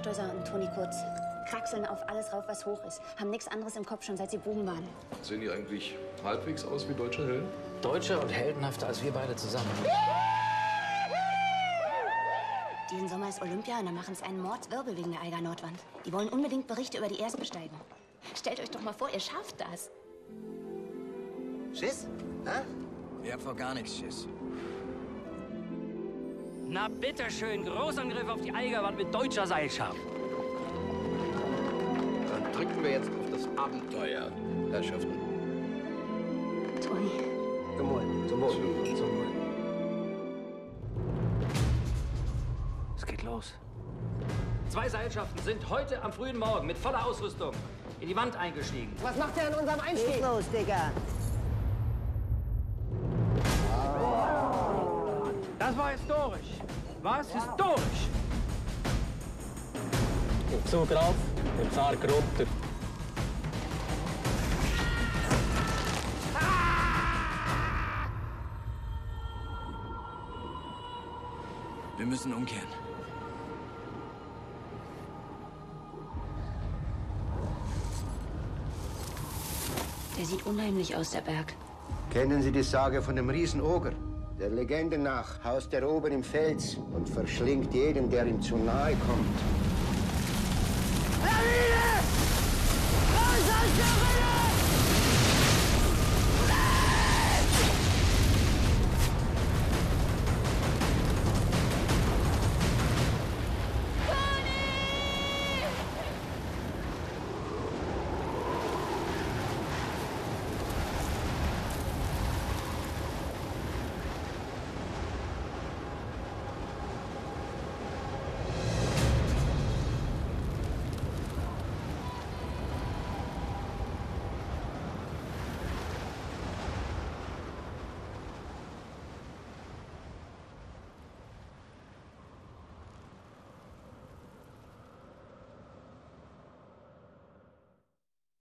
Stöser und Toni Kurz. Kraxeln auf alles rauf, was hoch ist. Haben nichts anderes im Kopf, schon seit sie Buben waren. Sehen die eigentlich halbwegs aus wie deutsche Helden? Deutscher und heldenhafter als wir beide zusammen. Diesen Sommer ist Olympia und dann machen sie einen Mordswirbel wegen der Eiger Nordwand. Die wollen unbedingt Berichte über die Erstbesteigung. Stellt euch doch mal vor, ihr schafft das. Schiss? Hä? Ich hab vor gar nichts Schiss. Na bitteschön, Großangriff auf die Eigerwand mit deutscher Seilschaft. Dann drücken wir jetzt auf das Abenteuer, Herrschaften. Toni. Zum Wohl. Zum Wohl. Zum Wohl. Es geht los. 2 Seilschaften sind heute am frühen Morgen mit voller Ausrüstung in die Wand eingestiegen. Was macht der an unserem Einstieg? Geht los, Digga. Das war historisch. Was? Historisch. Im Zug rauf, im Sarg runter. Wir müssen umkehren. Der sieht unheimlich aus, der Berg. Kennen Sie die Sage von dem Riesenoger? Der Legende nach haust er oben im Fels und verschlingt jeden, der ihm zu nahe kommt. Lawine! Raus aus der Welt!